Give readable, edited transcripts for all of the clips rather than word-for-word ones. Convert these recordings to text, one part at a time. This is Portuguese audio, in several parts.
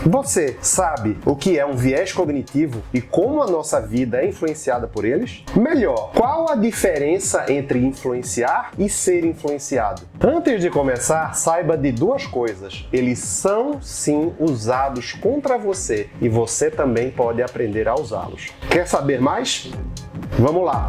Você sabe o que é um viés cognitivo e como a nossa vida é influenciada por eles? Melhor, qual a diferença entre influenciar e ser influenciado? Antes de começar, saiba de duas coisas. Eles são sim usados contra você e você também pode aprender a usá-los. Quer saber mais? Vamos lá!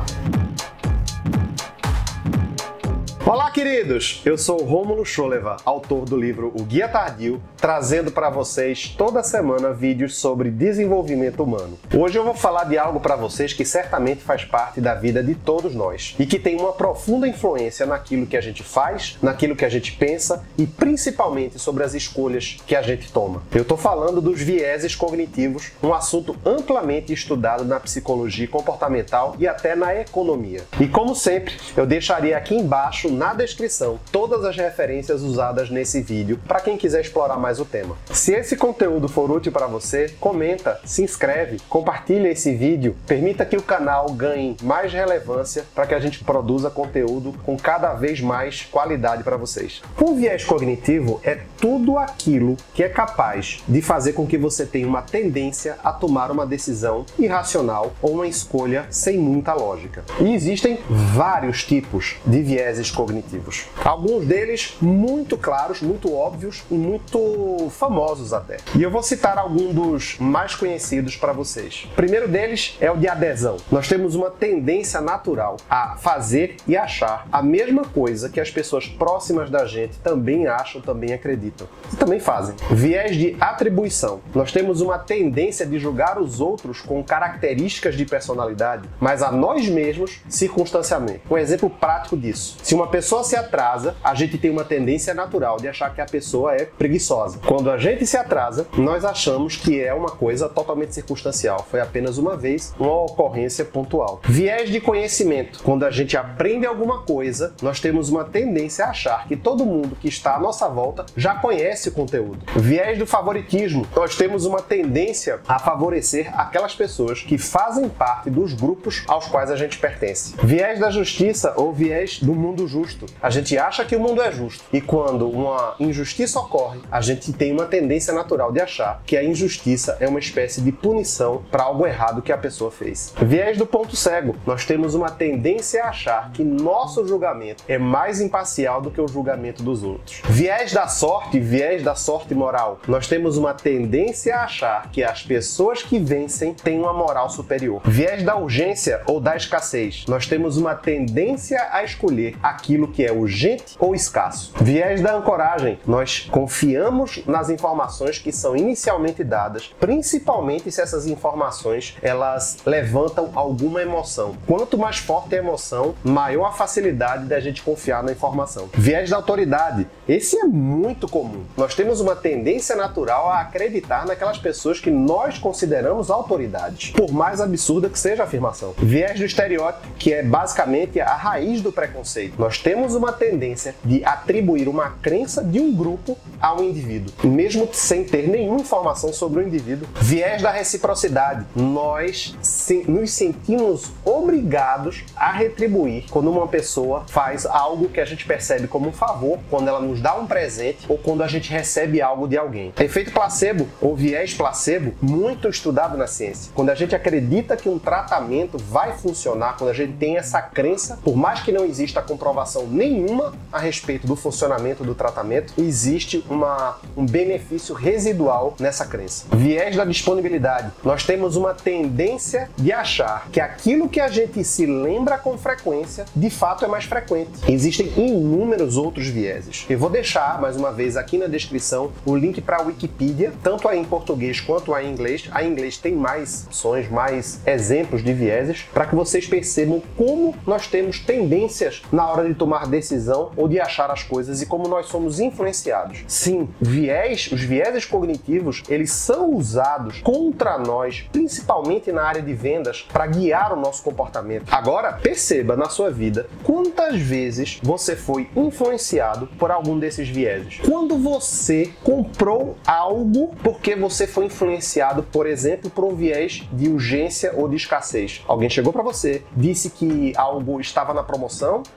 Olá, queridos! Eu sou o Rômulo Scholeva, autor do livro O Guia Tardio, trazendo para vocês toda semana vídeos sobre desenvolvimento humano. Hoje eu vou falar de algo para vocês que certamente faz parte da vida de todos nós e que tem uma profunda influência naquilo que a gente faz, naquilo que a gente pensa e principalmente sobre as escolhas que a gente toma. Eu estou falando dos vieses cognitivos, um assunto amplamente estudado na psicologia comportamental e até na economia. E como sempre, eu deixaria aqui embaixo na descrição todas as referências usadas nesse vídeo para quem quiser explorar mais o tema. Se esse conteúdo for útil para você, comenta, se inscreve, compartilha esse vídeo, permita que o canal ganhe mais relevância para que a gente produza conteúdo com cada vez mais qualidade para vocês. Um viés cognitivo é tudo aquilo que é capaz de fazer com que você tenha uma tendência a tomar uma decisão irracional ou uma escolha sem muita lógica. E existem vários tipos de vieses cognitivos. Alguns deles muito claros, muito óbvios e muito famosos até. E eu vou citar alguns dos mais conhecidos para vocês. O primeiro deles é o de adesão. Nós temos uma tendência natural a fazer e achar a mesma coisa que as pessoas próximas da gente também acham, também acreditam e também fazem. Viés de atribuição. Nós temos uma tendência de julgar os outros com características de personalidade, mas a nós mesmos circunstancialmente. Um exemplo prático disso. Se uma pessoa se atrasa, a gente tem uma tendência natural de achar que a pessoa é preguiçosa. Quando a gente se atrasa, nós achamos que é uma coisa totalmente circunstancial. Foi apenas uma vez, uma ocorrência pontual. Viés de conhecimento. Quando a gente aprende alguma coisa, nós temos uma tendência a achar que todo mundo que está à nossa volta já conhece o conteúdo. Viés do favoritismo. Nós temos uma tendência a favorecer aquelas pessoas que fazem parte dos grupos aos quais a gente pertence. Viés da justiça ou viés do mundo justo. A gente acha que o mundo é justo e quando uma injustiça ocorre, a gente tem uma tendência natural de achar que a injustiça é uma espécie de punição para algo errado que a pessoa fez. Viés do ponto cego. Nós temos uma tendência a achar que nosso julgamento é mais imparcial do que o julgamento dos outros. Viés da sorte moral. Nós temos uma tendência a achar que as pessoas que vencem têm uma moral superior. Viés da urgência ou da escassez. Nós temos uma tendência a escolher aquilo que é urgente ou escasso. Viés da ancoragem. Nós confiamos nas informações que são inicialmente dadas, principalmente se essas informações elas levantam alguma emoção. Quanto mais forte a emoção, maior a facilidade da gente confiar na informação. Viés da autoridade. Esse é muito comum. Nós temos uma tendência natural a acreditar naquelas pessoas que nós consideramos autoridades, por mais absurda que seja a afirmação. Viés do estereótipo, que é basicamente a raiz do preconceito. Nós temos uma tendência de atribuir uma crença de um grupo a um indivíduo, mesmo sem ter nenhuma informação sobre o indivíduo. Viés da reciprocidade. Nós nos sentimos obrigados a retribuir quando uma pessoa faz algo que a gente percebe como um favor, quando ela nos dá um presente ou quando a gente recebe algo de alguém. Efeito placebo ou viés placebo, muito estudado na ciência. Quando a gente acredita que um tratamento vai funcionar, quando a gente tem essa crença, por mais que não exista comprovação nenhuma a respeito do funcionamento do tratamento, existe um benefício residual nessa crença. Viés da disponibilidade. Nós temos uma tendência de achar que aquilo que a gente se lembra com frequência, de fato é mais frequente. Existem inúmeros outros vieses. Eu vou deixar, mais uma vez, aqui na descrição o link para a Wikipedia, tanto aí em português quanto aí em inglês. A inglês tem mais opções, mais exemplos de vieses, para que vocês percebam como nós temos tendências na hora de tomar decisão ou de achar as coisas e como nós somos influenciados. Sim, os vieses cognitivos, eles são usados contra nós, principalmente na área de vendas, para guiar o nosso comportamento. Agora, perceba na sua vida quantas vezes você foi influenciado por algum desses vieses. Quando você comprou algo porque você foi influenciado, por exemplo, por um viés de urgência ou de escassez. Alguém chegou para você, disse que algo estava na promoção, que se você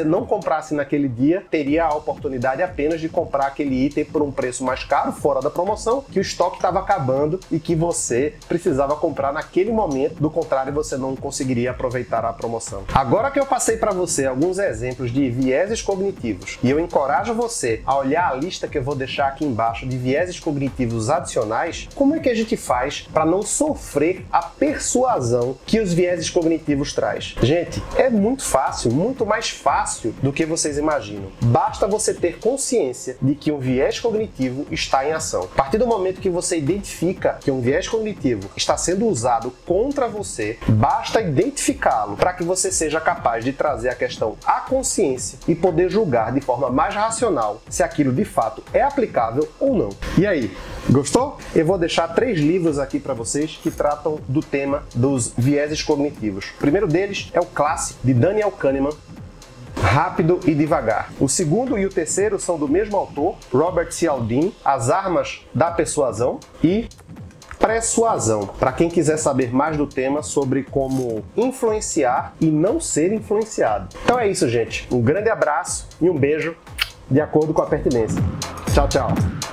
você não comprasse naquele dia, teria a oportunidade apenas de comprar aquele item por um preço mais caro, fora da promoção, que o estoque estava acabando e que você precisava comprar naquele momento, do contrário você não conseguiria aproveitar a promoção. Agora que eu passei para você alguns exemplos de vieses cognitivos e eu encorajo você a olhar a lista que eu vou deixar aqui embaixo de vieses cognitivos adicionais, como é que a gente faz para não sofrer a persuasão que os vieses cognitivos traz? Gente, é muito fácil, muito mais fácil do que vocês imaginam. Basta você ter consciência de que um viés cognitivo está em ação. A partir do momento que você identifica que um viés cognitivo está sendo usado contra você, basta identificá-lo para que você seja capaz de trazer a questão à consciência e poder julgar de forma mais racional se aquilo de fato é aplicável ou não. E aí, gostou? Eu vou deixar 3 livros aqui para vocês que tratam do tema dos vieses cognitivos. O primeiro deles é o clássico de Daniel Kahneman, Rápido e Devagar. O segundo e o terceiro são do mesmo autor, Robert Cialdini, As Armas da Persuasão e Persuasão, para quem quiser saber mais do tema sobre como influenciar e não ser influenciado. Então é isso, gente. Um grande abraço e um beijo de acordo com a pertinência. Tchau, tchau!